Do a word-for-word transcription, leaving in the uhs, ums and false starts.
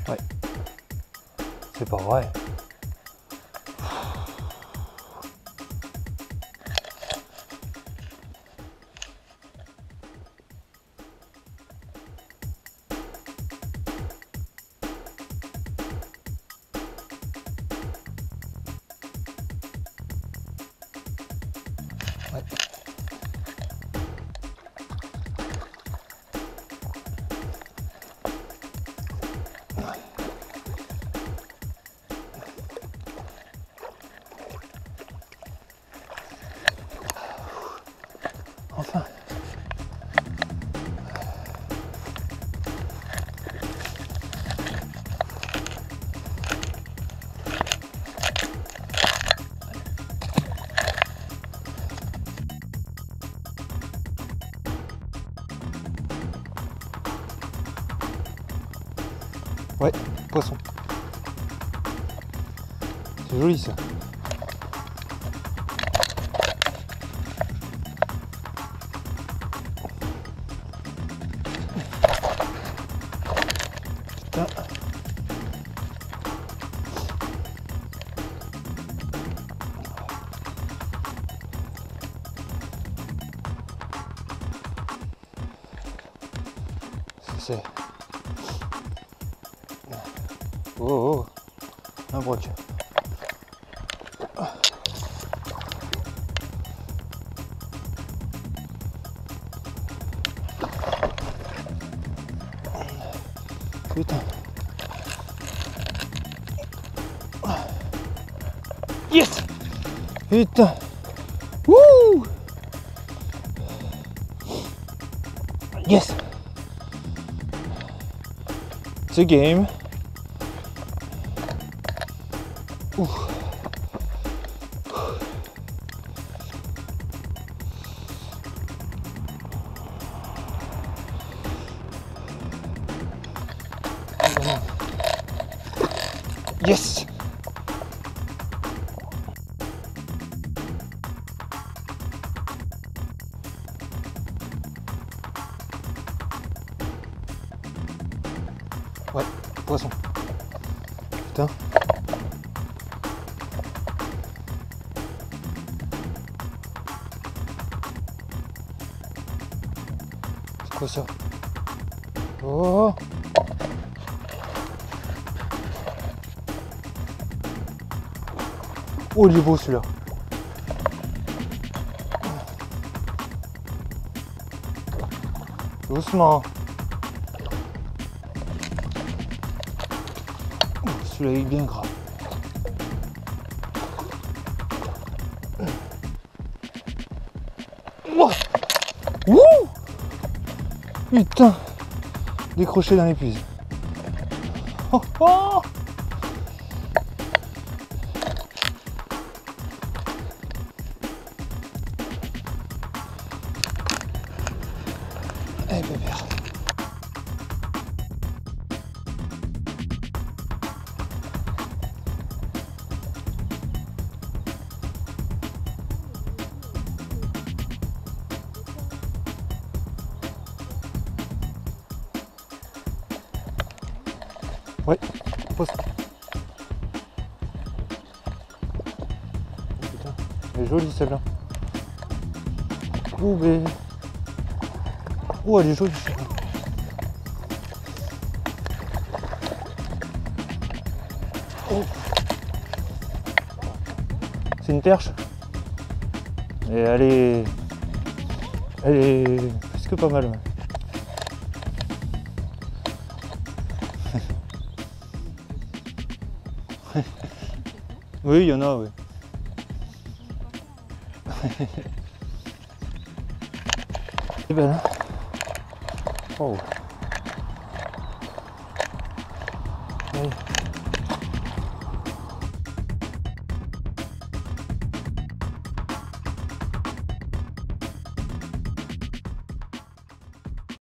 Ouais. C'est pas vrai. Ouais. Enfin. Ouais, poisson. C'est joli ça. Putain. C'est... Oh, oh, un broc. Putain. Yes! Putain. Wouh! Yes! It's a game. Ouh. Yes! Ouais, poisson. Putain. C'est quoi ça? Oh! Oh, il est beau celui-là. Doucement. Celui-là il est bien gras. Wow. Wouh! Putain! Décroché dans l'épuise. Oh, oh. Eh bébert. Ouais, poisson. Oh, putain, elle est jolie celle-là. Oh, mais... oh, elle est jolie celle-là. Oh. C'est une perche. Et elle est... elle est plus que pas mal. Ouais. Oui, il y en a, oui. C'est belle, hein? Oh. Oui.